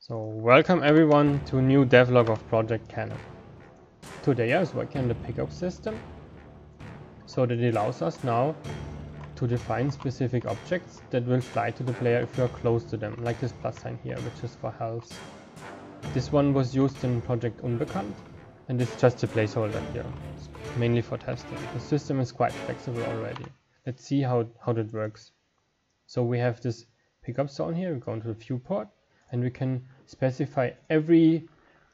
So welcome everyone to a new devlog of Project Cannon. Today I was working on the pickup system, so that it allows us now to define specific objects that will fly to the player if you are close to them, like this plus sign here, which is for health. This one was used in Project Unbekannt, and it's just a placeholder here. It's mainly for testing. The system is quite flexible already. Let's see how that works. So we have this pickup zone here, we go into the viewport, and we can specify every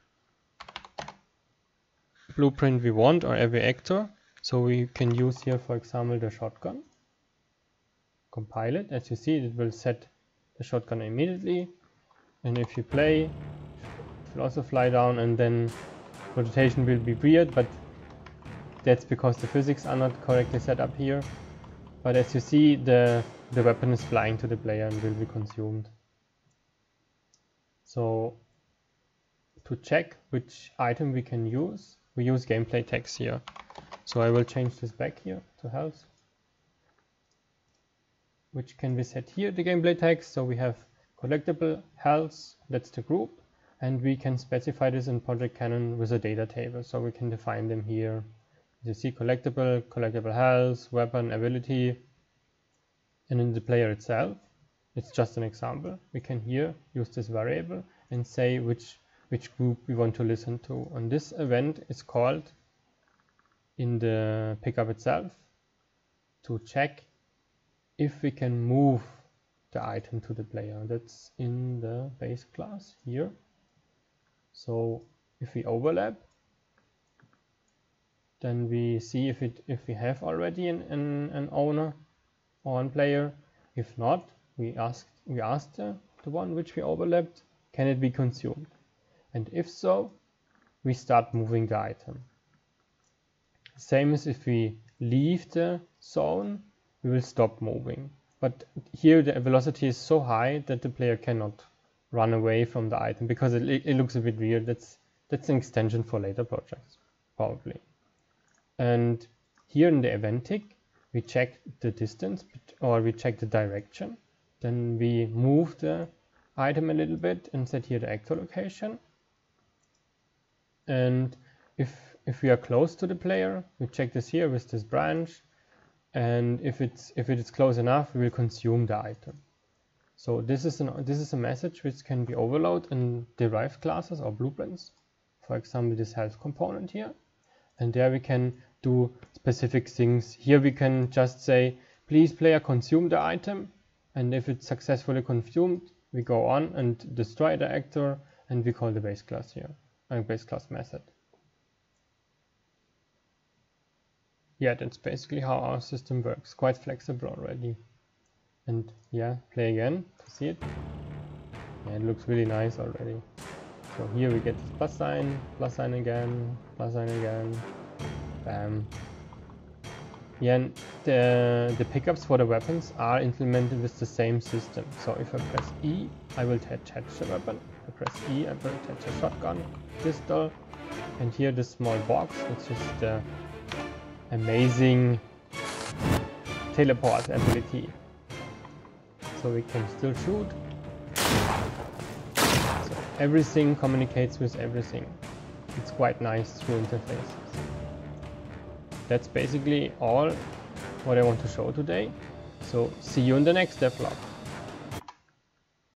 blueprint we want or every actor. So we can use here, for example, the shotgun. Compile it. As you see, it will set the shotgun immediately. And if you play, it will also fly down, and then rotation will be weird, but that's because the physics are not correctly set up here. But as you see, the weapon is flying to the player and will be consumed. So to check which item we can use, we use gameplay text here. So I will change this back here to health, which can be set here, the gameplay text. So we have collectible health, that's the group, and we can specify this in Project Cannon with a data table. So we can define them here. You see collectible health, weapon, ability, and in the player itself, it's just an example. We can here use this variable and say which group we want to listen to. And this event is called in the pickup itself to check if we can move the item to the player. That's in the base class here. So if we overlap, then we see if we have already an owner or one player. If not, we ask the one which we overlapped, can it be consumed? And if so, we start moving the item. Same as if we leave the zone, we will stop moving. But here the velocity is so high that the player cannot run away from the item because it looks a bit weird. That's an extension for later projects, probably. And here in the event tick, we check the distance or we check the direction. Then we move the item a little bit and set here the actor location. And if we are close to the player, we check this here with this branch. And if it is close enough, we will consume the item. So this is a message which can be overloaded in derived classes or blueprints. For example, this health component here. And there we can do specific things. Here we can just say, please player consume the item. And if it's successfully consumed, we go on and destroy the actor, and we call the base class here, base class method. Yeah, that's basically how our system works. Quite flexible already. And yeah, play again to see it. Yeah, it looks really nice already. So here we get this plus sign again, bam. Yeah, and the pickups for the weapons are implemented with the same system. So if I press E, I will attach the weapon. If I press E, I will attach a shotgun, pistol, and here the small box, which is the amazing teleport ability. So we can still shoot. So everything communicates with everything. It's quite nice through interfaces. That's basically all what I want to show today. So see you in the next devlog.